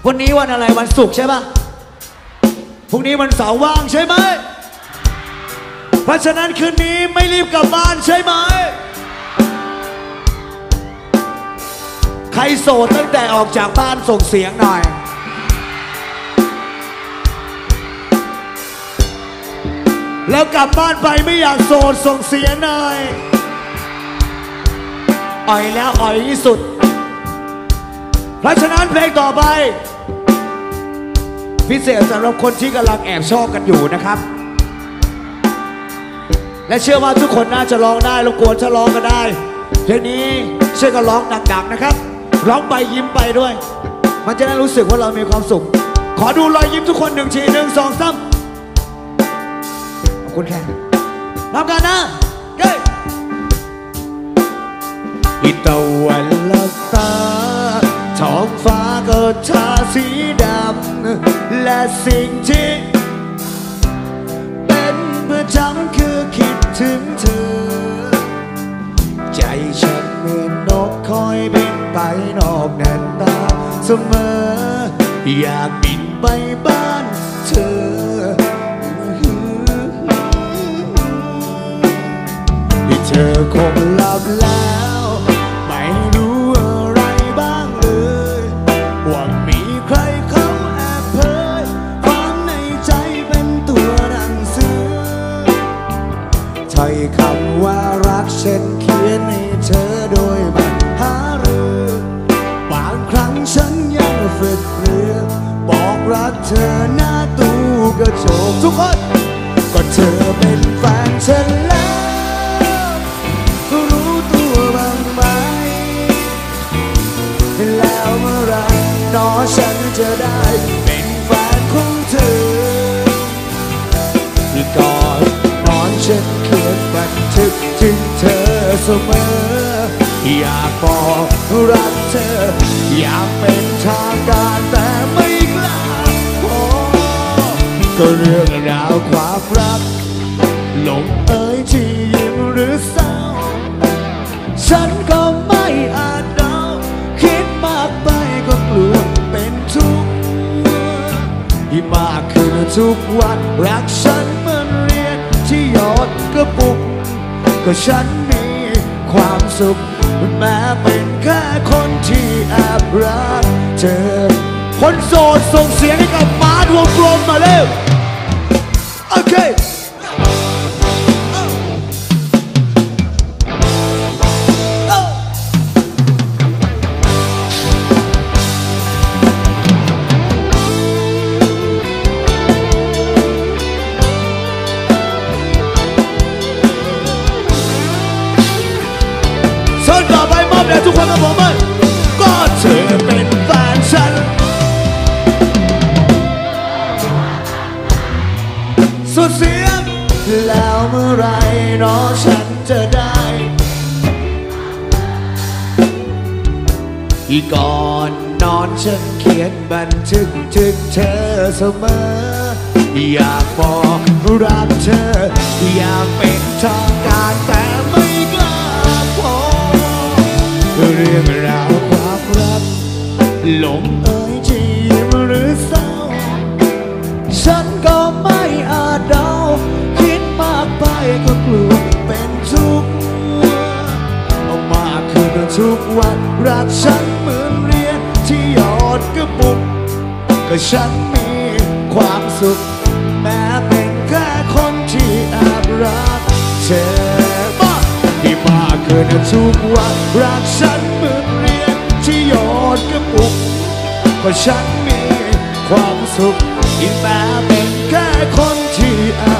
วันนี้วันอะไรวันศุกร์ใช่ปะพรุ่งนี้วันเสาร์ว่างใช่ไหมเพราะฉะนั้นคืนนี้ไม่รีบกลับบ้านใช่ไหมใครโสดตั้งแต่ออกจากบ้านส่งเสียงหน่อยแล้วกลับบ้านไปไม่อยากโสดส่งเสียงหน่อยอ่อยแล้วอ่อยที่สุดเพราะฉะนั้นเพลงต่อไปพิเศษสำหรับคนที่กำลังแอบชอบกันอยู่นะครับและเชื่อว่าทุกคนน่าจะร้องได้รบกวนถ้าร้องก็ได้เพลงนี้ช่วยกันร้องดังๆนะครับร้องไปยิ้มไปด้วยมันจะได้รู้สึกว่าเรามีความสุขขอดูรอยยิ้มทุกคน1 ที 1 2 3ขอบคุณแค่พร้อมกันนะเย้อีตะวันลับตาท้องฟ้าก็ทาสีดำและสิ่งที่เป็นประจำคือคิดถึงเธอใจฉันเหมือนนกคอยบินไปนอกแดนตาเสมออยากบินไปบ้านเธอที่เธอคงหลับแล้วไม่รู้อะไรบ้างเลยว่ามีใครเขาแอบเผยความในใจเป็นตัวหนังสือถ้อยคำว่ารักฉันเขียนให้เธอโดยไม่หาเรือบางครั้งฉันยังฝึกเรือบอกรักเธอหน้าตู้กระจกทุกคนก็เธอเป็นแฟนฉันแล้วรู้ตัวบ้างไหมแล้วเมื่อไรหนอฉันจะได้เป็นแฟนของเธอที่ก่อนนอนฉันเขียนบันทึกถึงเธอเสมออยากบอกรักเธออยากเป็นทางการแต่ไม่กล้าพอก็เรื่องราวความรักลงเอ่ยที่ยิ้มหรือเศร้าฉันก็ไม่อาจเดาคิดมากไปก็กลัวเป็นทุกข์ที่มากขึ้นทุกวันรักฉันเหมือนเรียนที่หยอดกระปุกก็ฉันมีความสุขแม้เป็นแค่คนที่แอบรักเธอคนโสดส่งเสียงให้กับมาดวงกลมมาเร็วโอเคทุกคนก็บอกว่าก็เธอเป็นแฟนฉันสุดเสียงแล้วเมื่อไรหนอฉันจะได้อีก่อนนอนฉันเขียนบันทึกถึงเธอเสมออยากบอกรักเธออยากเป็นทางการแต่ไม่กล้าพอเรื่องราวความรักลงเอ่ยที่ยิ้มหรือเศร้าฉันก็ไม่อาจเดาคิดมากไปก็กลัวเป็นทุกข์มากขึ้นทุกวันรักฉันเหมือนเรียนที่หยอดกระปุกก็ฉันมีความสุขแม้เป็นแค่คนที่แอบรักเธอที่มากขึ้นทุกวันรักฉันเหมือนเรียนที่หยอดกระปุกก็ฉันมีความสุขที่แม้เป็นแค่คนที่แอบ